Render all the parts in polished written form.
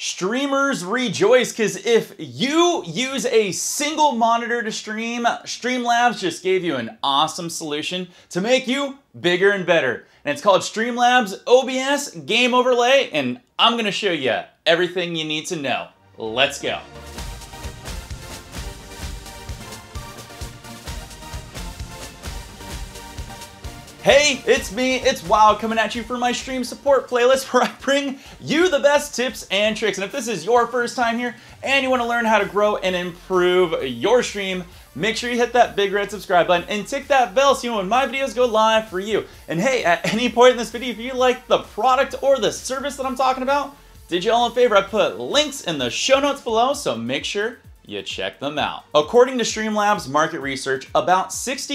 Streamers rejoice, because if you use a single monitor to stream, Streamlabs just gave you an awesome solution to make you bigger and better. And it's called Streamlabs OBS Game Overlay, and I'm going to show you everything you need to know. Let's go. Hey, it's me, it's Wow, coming at you for my stream support playlist where I bring you the best tips and tricks. And if this is your first time here and you want to learn how to grow and improve your stream, make sure you hit that big red subscribe button and tick that bell so you know when my videos go live for you. And hey, at any point in this video, if you like the product or the service that I'm talking about, did you all a favor, I put links in the show notes below, so make sure you check them out. According to Streamlabs market research, about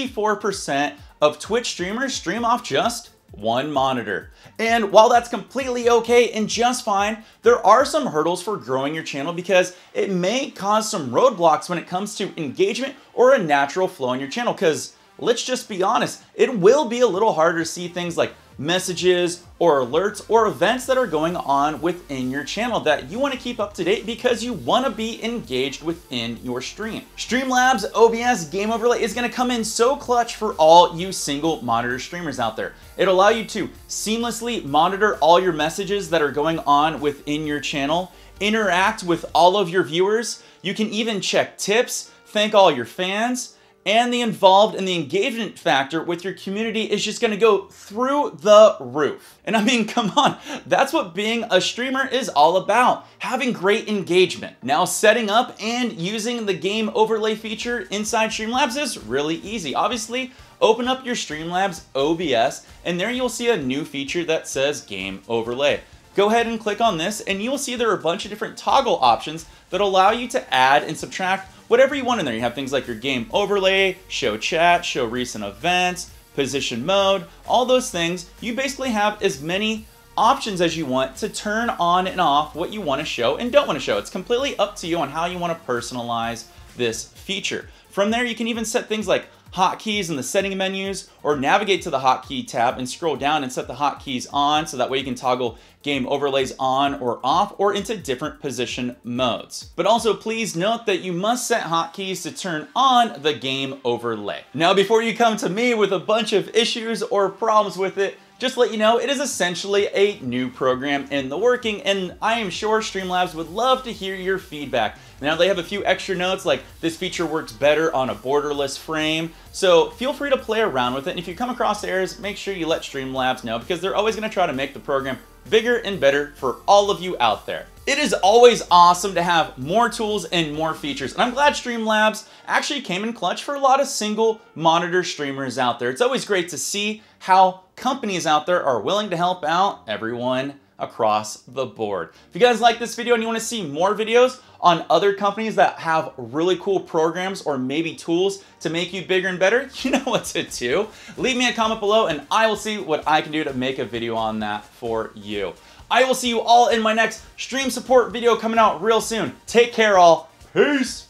64% of Twitch streamers stream off just one monitor. And while that's completely okay and just fine, there are some hurdles for growing your channel because it may cause some roadblocks when it comes to engagement or a natural flow in your channel. Because let's just be honest, it will be a little harder to see things like messages or alerts or events that are going on within your channel that you want to keep up to date because you want to be engaged within your stream. Streamlabs OBS Game Overlay is going to come in so clutch for all you single monitor streamers out there. It'll allow you to seamlessly monitor all your messages that are going on within your channel, interact with all of your viewers. You can even check tips, thank all your fans, and the involved and the engagement factor with your community is just going to go through the roof. And I mean, come on, that's what being a streamer is all about, having great engagement. Now, setting up and using the game overlay feature inside Streamlabs is really easy. Obviously, open up your Streamlabs OBS, and there you'll see a new feature that says game overlay. Go ahead and click on this, and you will see there are a bunch of different toggle options that allow you to add and subtract whatever you want in there. You have things like your game overlay, show chat, show recent events, position mode, all those things. You basically have as many options as you want to turn on and off what you want to show and don't want to show. It's completely up to you on how you want to personalize this feature. From there, you can even set things like hotkeys in the setting menus, or navigate to the hotkey tab and scroll down and set the hotkeys on, so that way you can toggle game overlays on or off or into different position modes. But also please note that you must set hotkeys to turn on the game overlay. Now, before you come to me with a bunch of issues or problems with it, just to let you know, it is essentially a new program in the working, and I am sure Streamlabs would love to hear your feedback. Now, they have a few extra notes, like this feature works better on a borderless frame, so feel free to play around with it. And if you come across errors, make sure you let Streamlabs know, because they're always going to try to make the program bigger and better for all of you out there. It is always awesome to have more tools and more features, and I'm glad Streamlabs actually came in clutch for a lot of single monitor streamers out there. It's always great to see how companies out there are willing to help out everyone across the board. If you guys like this video and you want to see more videos on other companies that have really cool programs or maybe tools to make you bigger and better, you know what to do. Leave me a comment below and I will see what I can do to make a video on that for you. I will see you all in my next stream support video coming out real soon. Take care all. Peace.